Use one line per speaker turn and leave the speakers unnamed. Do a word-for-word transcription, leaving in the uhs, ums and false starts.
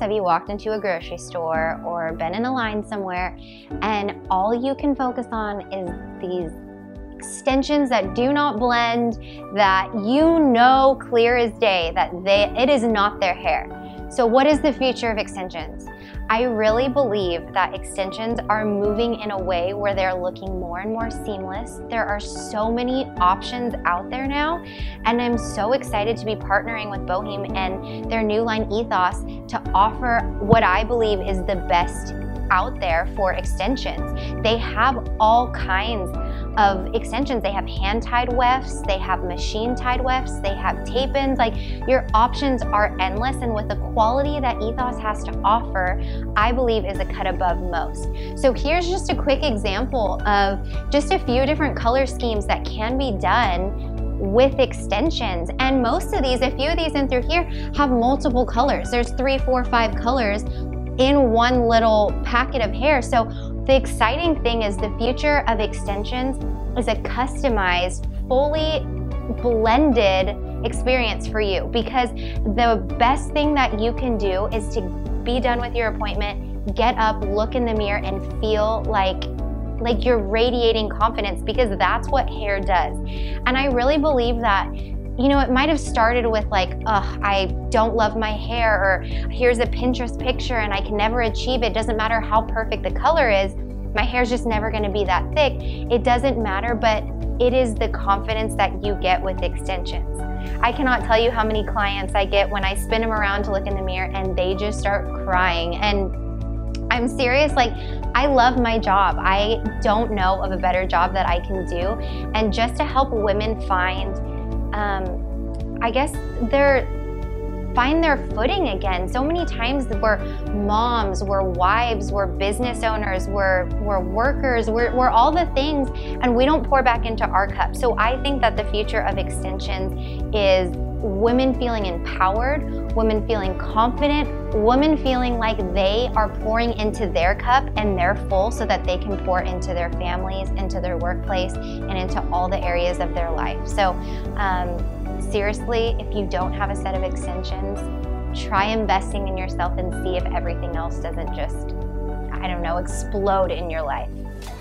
have you walked into a grocery store or been in a line somewhere and all you can focus on is these extensions that do not blend, that you know clear as day that they it is not their hair? So what is the future of extensions? I really believe that extensions are moving in a way where they're looking more and more seamless. There are so many options out there now, and I'm so excited to be partnering with Bohyme and their new line Ethos to offer what I believe is the best out there for extensions. They have all kinds of extensions. They have hand-tied wefts, they have machine-tied wefts, they have tape-ins. Like, your options are endless, and with the quality that Ethos has to offer, I believe is a cut above most. So here's just a quick example of just a few different color schemes that can be done with extensions. And most of these, a few of these in through here, have multiple colors. There's three, four, five colors in one little packet of hair. So the exciting thing is the future of extensions is a customized, fully blended experience for you, because the best thing that you can do is to be done with your appointment, get up, look in the mirror, and feel like like you're radiating confidence, because that's what hair does. And I really believe that, you know, it might have started with like, ugh, I don't love my hair, or here's a Pinterest picture and I can never achieve it. Doesn't matter how perfect the color is, my hair's just never gonna be that thick. It doesn't matter, but it is the confidence that you get with extensions. I cannot tell you how many clients I get when I spin them around to look in the mirror and they just start crying. And I'm serious, like, I love my job. I don't know of a better job that I can do. And just to help women find Um, I guess they're find their footing again. So many times we're moms, we're wives, we're business owners, we're, we're workers, we're, we're all the things, and we don't pour back into our cup. So I think that the future of extensions is women feeling empowered, women feeling confident, women feeling like they are pouring into their cup and they're full so that they can pour into their families, into their workplace, and into all the areas of their life. So um, seriously, if you don't have a set of extensions, try investing in yourself and see if everything else doesn't just, I don't know, explode in your life.